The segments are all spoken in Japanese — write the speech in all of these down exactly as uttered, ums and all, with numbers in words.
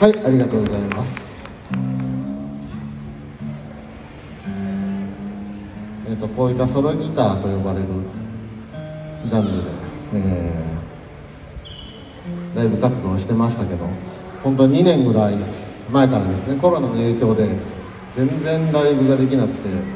はい、ありがとうございます。えっとこういったソロギターと呼ばれるジャンルで、えー、ライブ活動をしてましたけど、本当ににねんぐらい前からですね、コロナの影響で全然ライブができなくて、で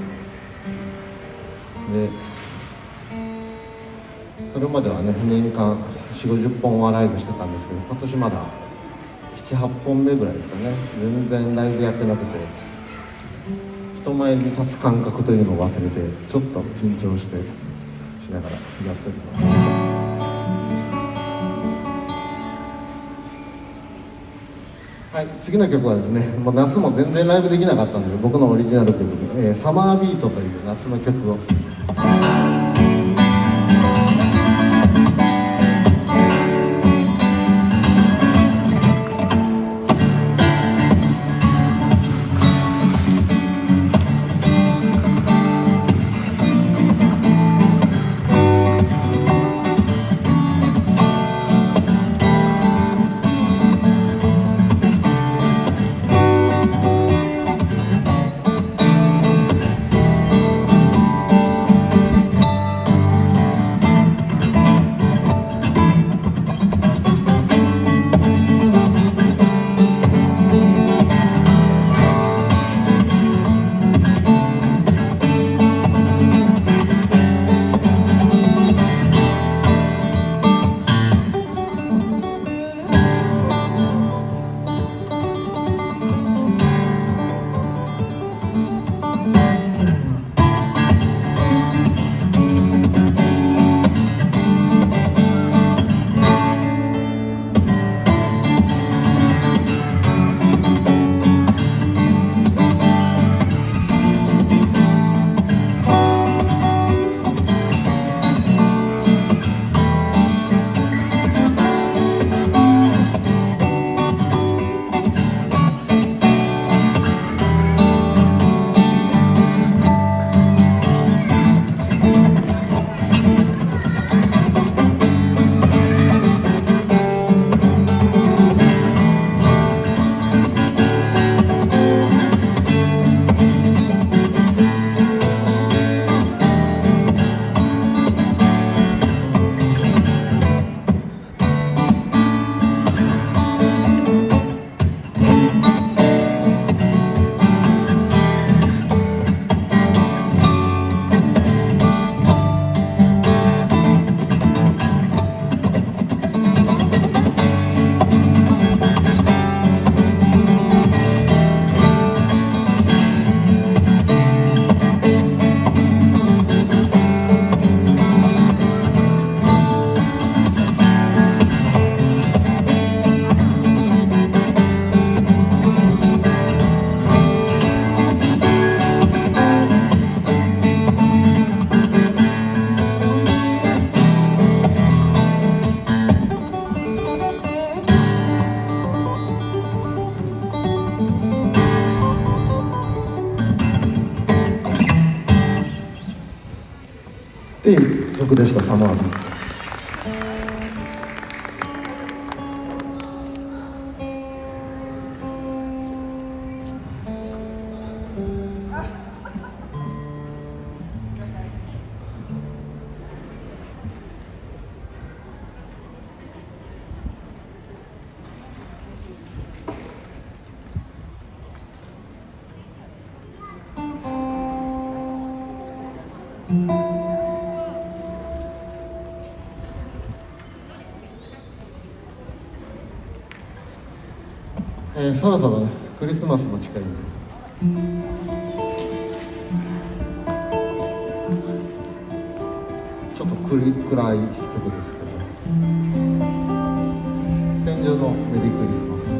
それまではね年間よんじゅうごじゅっぽんはライブしてたんですけど、今年まだななはっぽんめぐらいですかね。全然ライブやってなくて、人前に立つ感覚というのを忘れてちょっと緊張してしながらやっております。はい、次の曲はですね、もう夏も全然ライブできなかったんで、僕のオリジナル曲で、えー、サマービートという夏の曲を。っていう曲でした、サマービート。えー、そろそろねクリスマスも近いんで、ちょっと暗い曲ですけど、戦場のメリークリスマス。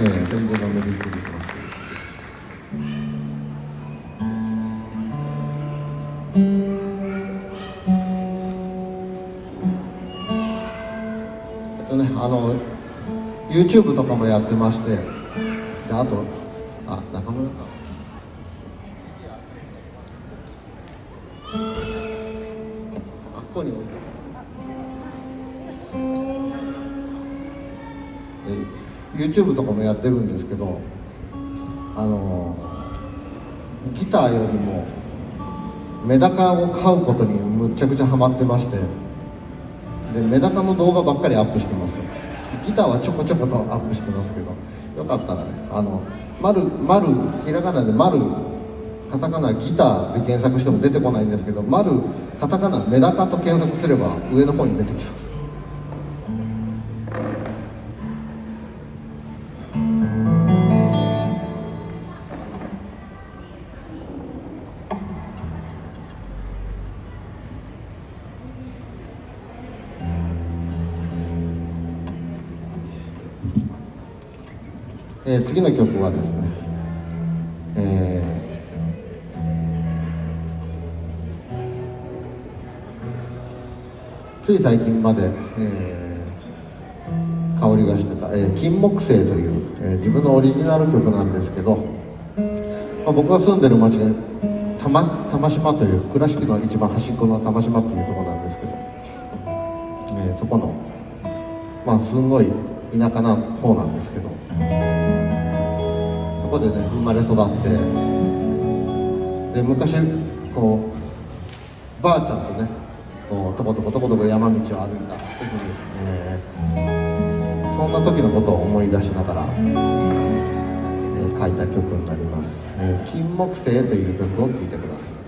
えー、宣伝のメリークリスマス。えっとね、あの YouTube とかもやってまして、であとあ中村さんあっこに置いてえ YouTube とかもやってるんですけど、あのギターよりもメダカを飼うことにむっちゃくちゃハマってまして、でメダカの動画ばっかりアップしてます。ギターはちょこちょことアップしてますけど、よかったらね、あの丸丸ひらがなで丸カタカナギターで検索しても出てこないんですけど、丸カタカナメダカと検索すれば上の方に出てきます。えー、次の曲はですね、えー、つい最近まで、えー、香りがしてた、えー、金木犀という、えー、自分のオリジナル曲なんですけど、まあ、僕が住んでる町で玉玉島という倉敷の一番端っこの玉島というところなんですけど、えー、そこのまあすんごい田舎な方なんですけど、そこでね生まれ育って、で昔こうばあちゃんとねこうとことことことこ山道を歩いた時に、えー、そんな時のことを思い出しながら、えー、書いた曲になります。えー、金木犀という曲を聴いてください。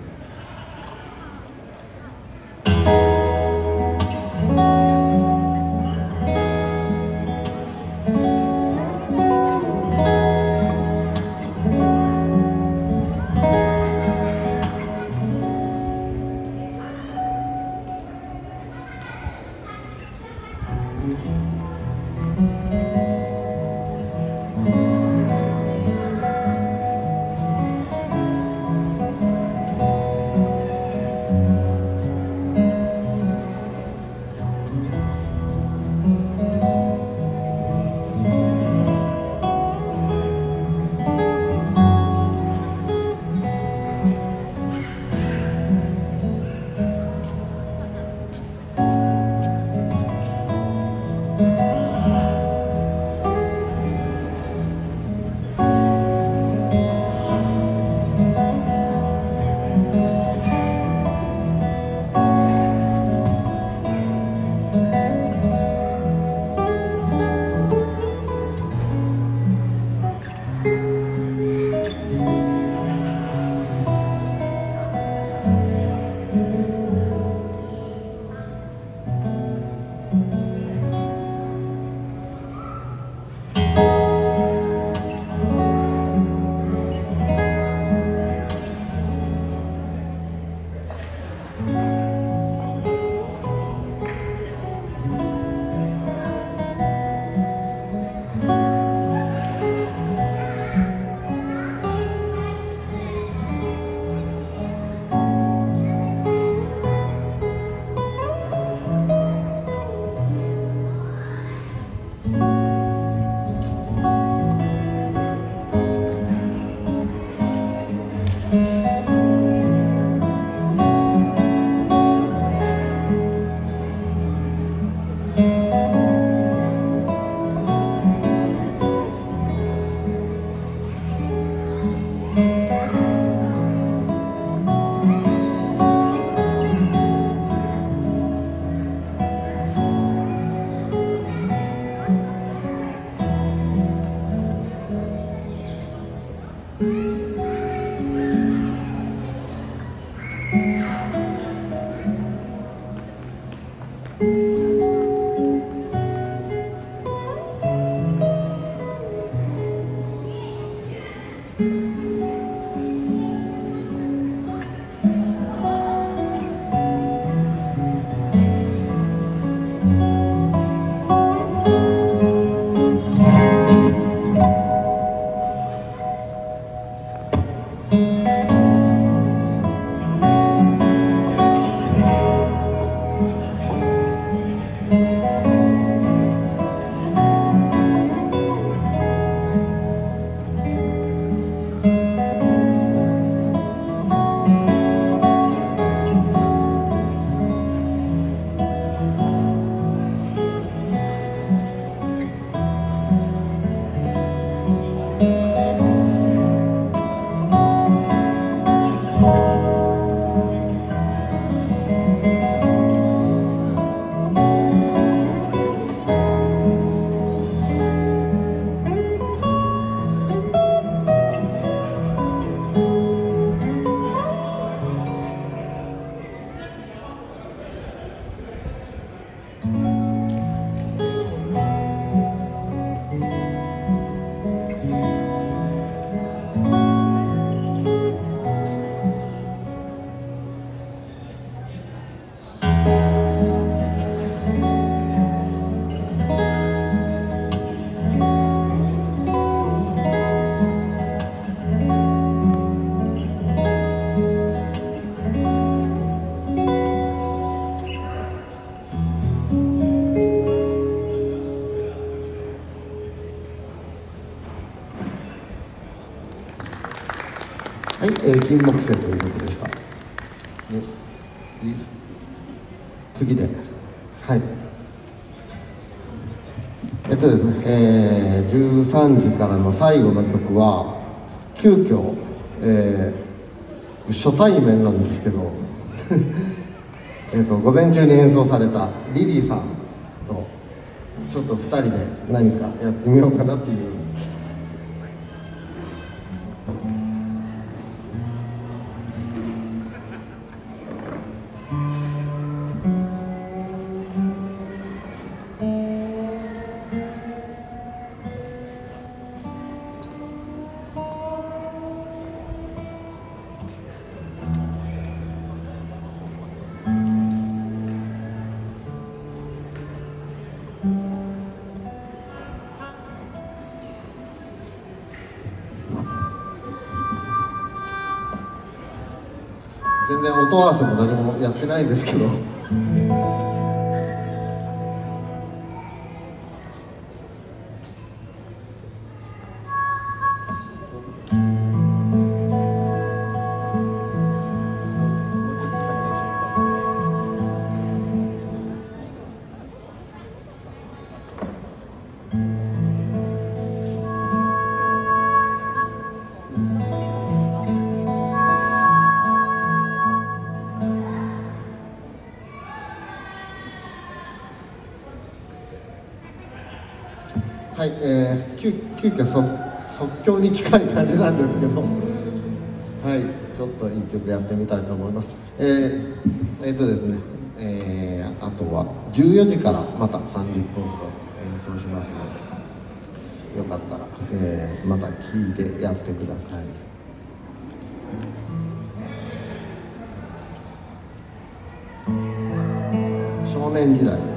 えー、金木犀という曲でした。で次で、はい。えっとですね、えー、じゅうさんじからの最後の曲は、急遽、えー、初対面なんですけど、えっと午前中に演奏されたリリーさんと、ちょっとふたりで何かやってみようかなっていう。全然音合わせも何もやってないんですけど。はい、えー、急急遽即即興に近い感じなんですけど、はい、ちょっといい曲やってみたいと思います。えー、えー、とですね、えー、あとはじゅうよじからまたさんじゅっぷんほど演奏しますので、よかったら、えー、また聴いてやってください。少年時代。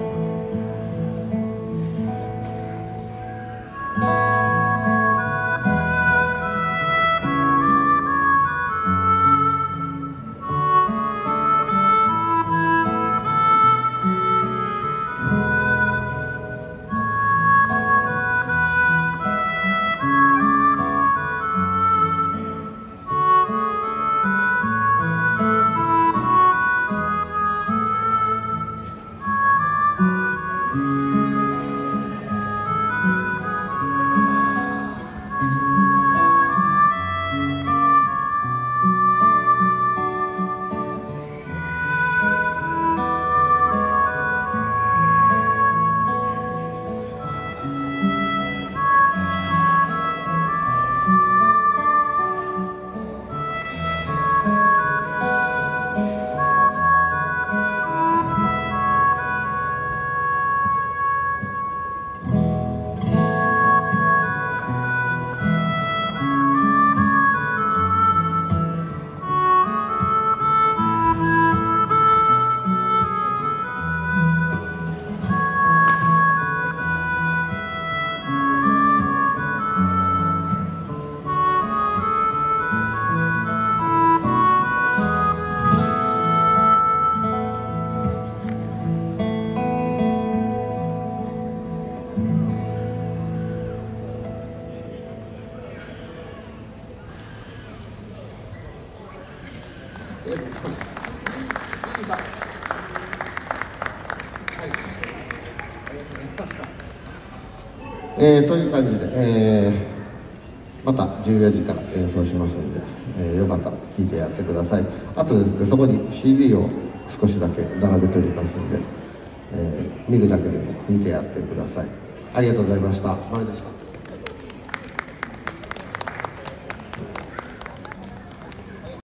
えー、という感じで、えー、またじゅうよじから演奏しますので、えー、よかったら聴いてやってください。あとですね、そこに シーディー を少しだけ並べておりますので、えー、見るだけでも見てやってください。ありがとうございました。まるでした。